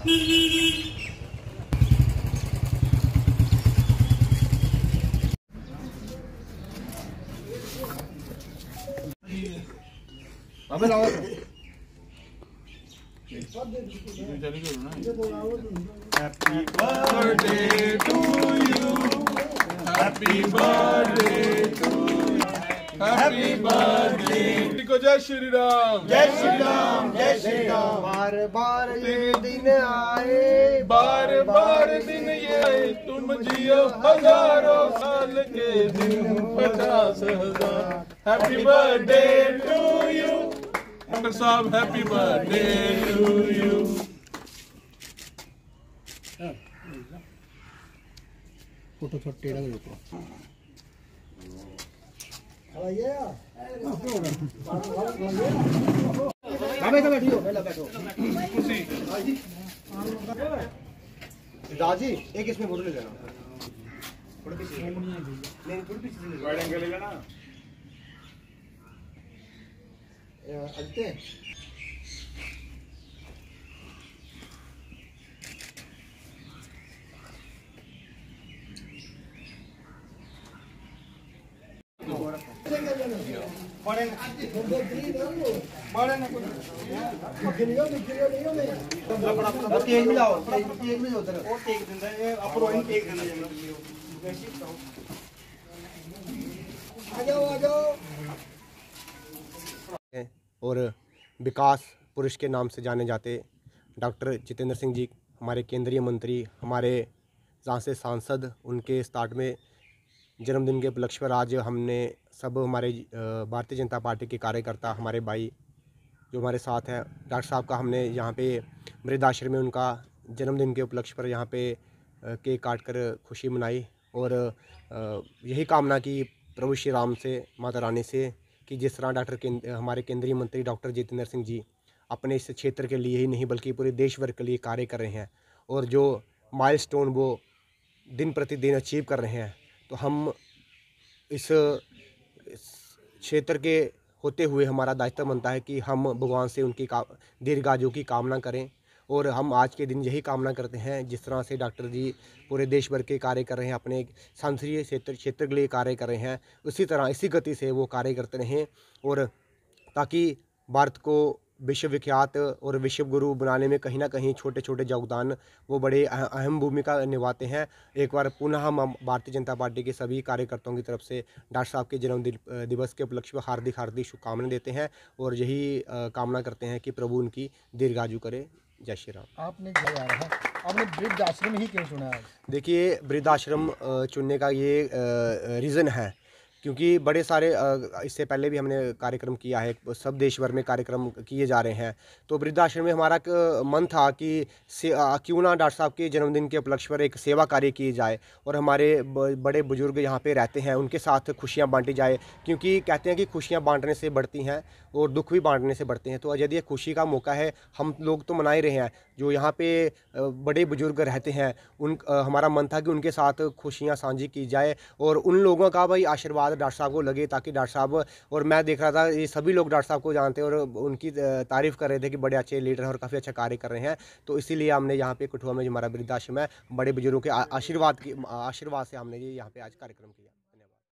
अबे लाओ happy birthday to you, happy birthday to you, happy birthday. जय श्री राम, जय श्री राम, जय श्री राम। बार बार ये दिन आए, बार बार दिन ये आए, तुम जियो हजारों साल के दिन 50,000। Happy birthday to you doctor साहब, happy birthday to you. Photo छोटा टेढ़ा कर दो। बैठियो, पहले बैठो। दादी एक इसमें फोटो ले लेना, थोड़ा पीछे नहीं, थोड़ा पीछे वाइड एंगल ले लेना। अजते केक भी लाओ, केक भी उधर और केक देना है, अप्रोइन केक देना है। आ जाओ आ जाओ। और विकास पुरुष के नाम से जाने जाते डॉक्टर जितेंद्र सिंह जी, हमारे केंद्रीय मंत्री, हमारे जहाँ से सांसद, उनके स्टार्ट में जन्मदिन के उपलक्ष्य पर आज हमने सब हमारे भारतीय जनता पार्टी के कार्यकर्ता, हमारे भाई जो हमारे साथ हैं, डॉक्टर साहब का हमने यहाँ पे वृद्धाश्रम में उनका जन्मदिन के उपलक्ष्य पर यहाँ पे केक काट कर खुशी मनाई। और यही कामना की प्रभु श्री राम से, माता रानी से, कि जिस तरह हमारे केंद्रीय मंत्री डॉक्टर जितेंद्र सिंह जी अपने इस क्षेत्र के लिए ही नहीं बल्कि पूरे देश भर के लिए कार्य कर रहे हैं और जो माइलस्टोन वो दिन प्रतिदिन अचीव कर रहे हैं, तो हम इस क्षेत्र के होते हुए हमारा दायित्व बनता है कि हम भगवान से उनकी दीर्घायु की कामना करें। और हम आज के दिन यही कामना करते हैं, जिस तरह से डॉक्टर जी पूरे देश भर के कार्य कर रहे हैं, अपने सांसदीय क्षेत्र के लिए कार्य कर रहे हैं, उसी तरह इसी गति से वो कार्य करते रहें और ताकि भारत को विश्वविख्यात और विश्व गुरु बनाने में कहीं ना कहीं छोटे छोटे योगदान वो बड़े अहम भूमिका निभाते हैं। एक बार पुनः हम भारतीय जनता पार्टी के सभी कार्यकर्ताओं की तरफ से डॉक्टर साहब के जन्मदिन दिवस के उपलक्ष्य में हार्दिक हार्दिक शुभकामनाएं देते हैं और यही कामना करते हैं कि प्रभु उनकी दीर्घायु करे। जय श्री राम। आपने वृद्धाश्रम ही क्यों चुना है? देखिए, वृद्धाश्रम चुनने का ये रीज़न है क्योंकि बड़े सारे इससे पहले भी हमने कार्यक्रम किया है, सब देश भर में कार्यक्रम किए जा रहे हैं। तो वृद्धाश्रम में हमारा एक मन था कि क्यों ना डॉक्टर साहब के जन्मदिन के उपलक्ष्य पर एक सेवा कार्य की जाए और हमारे बड़े बुजुर्ग यहाँ पे रहते हैं, उनके साथ खुशियाँ बांटी जाए, क्योंकि कहते हैं कि खुशियाँ बांटने से बढ़ती हैं और दुख भी बांटने से बढ़ते हैं। तो यदि ये खुशी का मौका है, हम लोग तो मना ही रहे हैं, जो यहाँ पे बड़े बुजुर्ग रहते हैं हमारा मन था कि उनके साथ खुशियाँ साझी की जाए और उन लोगों का भाई आशीर्वाद डॉक्टर साहब को लगे, ताकि डॉक्टर साहब, और मैं देख रहा था ये सभी लोग डॉक्टर साहब को जानते हैं और उनकी तारीफ़ कर रहे थे कि बड़े अच्छे लीडर हैं और काफ़ी अच्छा कार्य कर रहे हैं। तो इसीलिए हमने यहाँ पे कठुआ में जो हमारा वृद्धाश्रम है, बड़े बुजुर्गों के आशीर्वाद से हमने ये यहाँ पे आज कार्यक्रम किया।